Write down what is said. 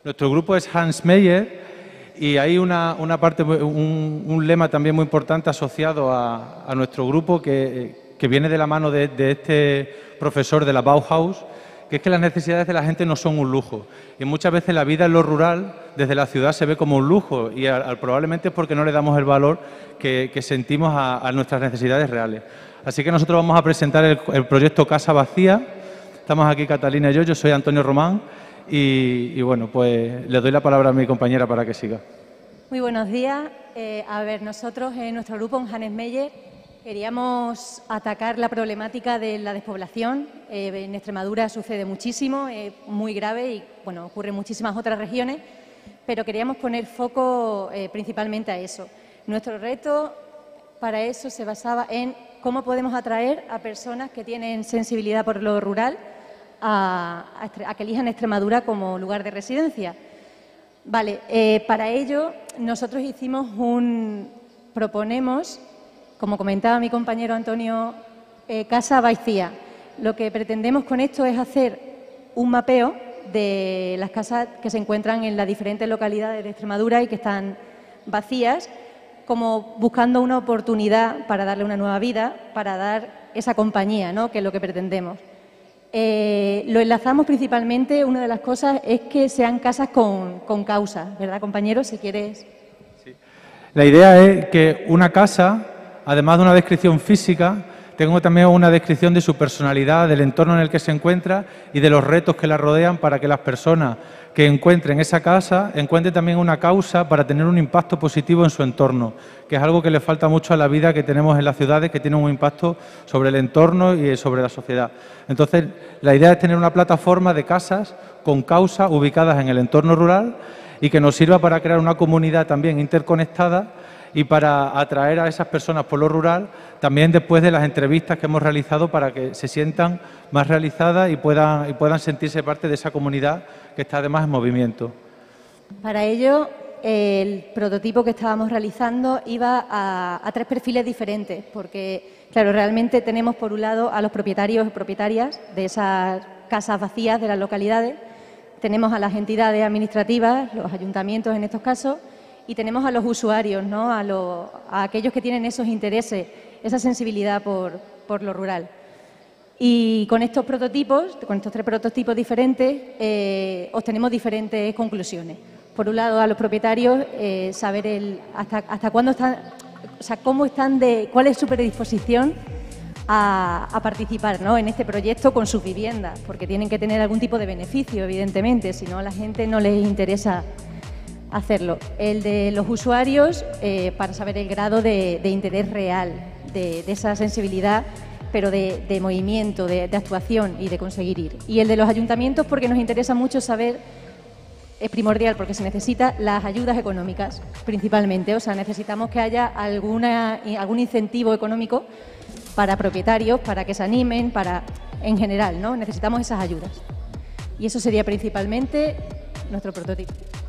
Nuestro grupo es Hans Meyer y hay una parte, un lema también muy importante asociado a nuestro grupo que viene de la mano de este profesor de la Bauhaus, que es que las necesidades de la gente no son un lujo. Y muchas veces la vida en lo rural, desde la ciudad, se ve como un lujo y probablemente es porque no le damos el valor que sentimos a nuestras necesidades reales. Así que nosotros vamos a presentar el proyecto Casa Vacía. Estamos aquí Catalina y yo soy Antonio Román y bueno, pues le doy la palabra a mi compañera para que siga. Muy buenos días. Nosotros en nuestro grupo, en Hans Meyer, queríamos atacar la problemática de la despoblación. En Extremadura sucede muchísimo, es muy grave y bueno, ocurre en muchísimas otras regiones, pero queríamos poner foco principalmente a eso. Nuestro reto para eso se basaba en cómo podemos atraer a personas que tienen sensibilidad por lo rural a que elijan Extremadura como lugar de residencia. Vale, para ello nosotros proponemos, como comentaba mi compañero Antonio, Casa Vacía. Lo que pretendemos con esto es hacer un mapeo de las casas que se encuentran en las diferentes localidades de Extremadura y que están vacías, como buscando una oportunidad para darle una nueva vida, para dar esa compañía, ¿no?, que es lo que pretendemos. Lo enlazamos principalmente, una de las cosas es que sean casas con causa, ¿verdad, compañero? Si quieres. Sí. La idea es que una casa, además de una descripción física, tengo también una descripción de su personalidad, del entorno en el que se encuentra y de los retos que la rodean para que las personas que encuentren esa casa encuentren también una causa para tener un impacto positivo en su entorno, que es algo que le falta mucho a la vida que tenemos en las ciudades, que tiene un impacto sobre el entorno y sobre la sociedad. Entonces, la idea es tener una plataforma de casas con causa ubicadas en el entorno rural y que nos sirva para crear una comunidad también interconectada y para atraer a esas personas por lo rural, también después de las entrevistas que hemos realizado para que se sientan más realizadas y puedan sentirse parte de esa comunidad que está además en movimiento. Para ello, el prototipo que estábamos realizando iba a tres perfiles diferentes, porque, claro, realmente tenemos por un lado a los propietarios y propietarias de esas casas vacías de las localidades, tenemos a las entidades administrativas, los ayuntamientos en estos casos, y tenemos a los usuarios, ¿no?, a aquellos que tienen esos intereses, esa sensibilidad por lo rural. Y con estos prototipos, con estos tres prototipos diferentes, obtenemos diferentes conclusiones. Por un lado, a los propietarios, saber hasta cuándo están, o sea, cuál es su predisposición a participar, ¿no?, en este proyecto con sus viviendas, porque tienen que tener algún tipo de beneficio, evidentemente, si no a la gente no les interesa hacerlo. El de los usuarios, para saber el grado de interés real, de esa sensibilidad, pero de movimiento, de actuación y de conseguir ir. Y el de los ayuntamientos, porque nos interesa mucho saber, es primordial, porque se necesitan las ayudas económicas, principalmente. O sea, necesitamos que haya algún incentivo económico para propietarios, para que se animen, en general, ¿no? Necesitamos esas ayudas. Y eso sería principalmente nuestro prototipo.